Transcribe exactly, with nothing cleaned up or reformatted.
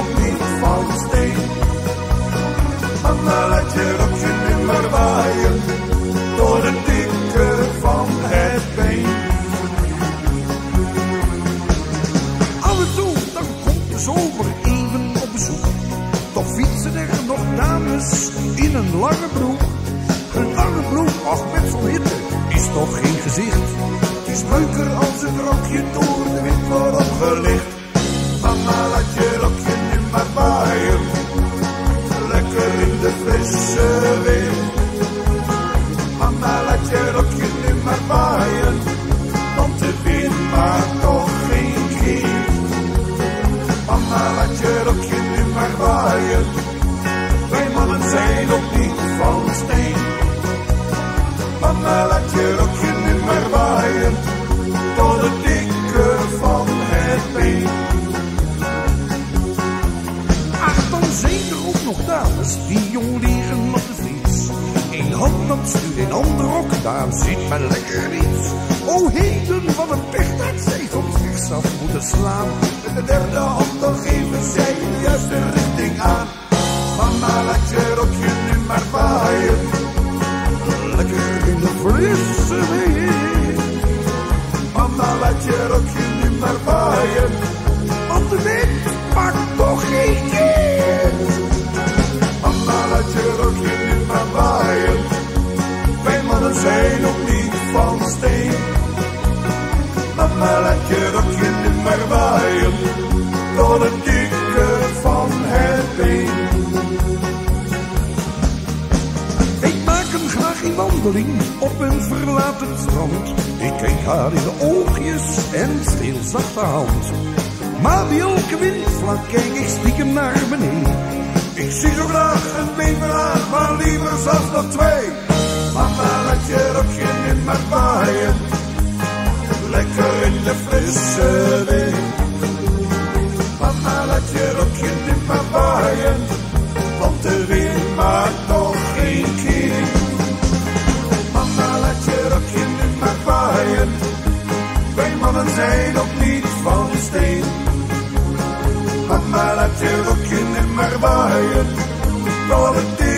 ook niet van steen. Mama, laat je rokje nu maar waaien, door de dikte van het been. Af en toe, dan komt de zomer even op bezoek. Toch fietsen er nog dames in een lange broek. Een lange broek, ach met zo'n hitte, is toch geen gezicht. Het is leuker als het rokje door de wind wordt opgelicht. Mama, laat je rokje nu maar waaien, lekker in de frisse wind. Mama, laat je rokje nu maar waaien, want de wind maakt toch geen keer. Mama, laat je rokje nu maar waaien, wij mannen zijn ook niet van steen. Mama, laat je rokje nu maar waaien, door de dikke van het been. Ach, dan zijn er ook nog dames die jong liggen op de fiets. Eén hand dan stuurt een ander ook, daar ziet men lekker niets. O heden, wat een pech dat zij soms rechtsaf moeten slaan. Met de derde hand dan geven zij de juiste richting aan. Mama, laat je rokje nu maar waaien, Lekker in de frisse wind. mama, laat je rokje nu maar waaien, Want de wind maakt toch geen keer. mama, laat je rokje nu maar waaien, wij mannen zijn ook niet van steen. Mama, laat je rokje nu maar waaien, door de dikke van het been. Ik maak hem graag in wandeling op een verlaten strand. Ik kijk haar in de oogjes en streel zacht haar hand. Maar bij elke windvlak kijk ik stiekem naar beneden. Ik zie zo graag een beveraar, maar liever zelfs nog twee. Mama, laat je rokje nu maar waaien, lekker in de frisse wind. Mama, laat je rokje nu maar waaien, want de wind maakt toch geen keer. Mama, laat je rokje nu maar waaien, wij mannen zijn ook niet van steen. Mama, laat je rokje nu maar waaien, door het